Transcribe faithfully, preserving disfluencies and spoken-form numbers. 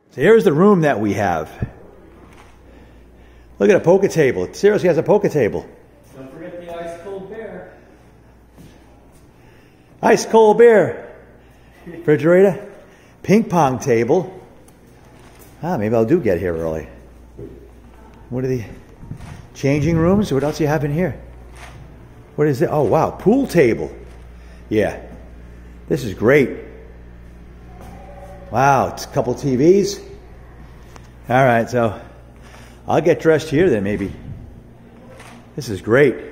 So here's the room that we have. Look at a poker table. It seriously has a poker table. Don't forget the ice cold beer. Ice cold beer. Refrigerator. Ping pong table. Ah, maybe I'll do get here early. What are the changing rooms? What else do you have in here? What is it? Oh, wow. Pool table. Yeah. This is great. Wow. It's a couple T Vs. All right. So I'll get dressed here then maybe. This is great.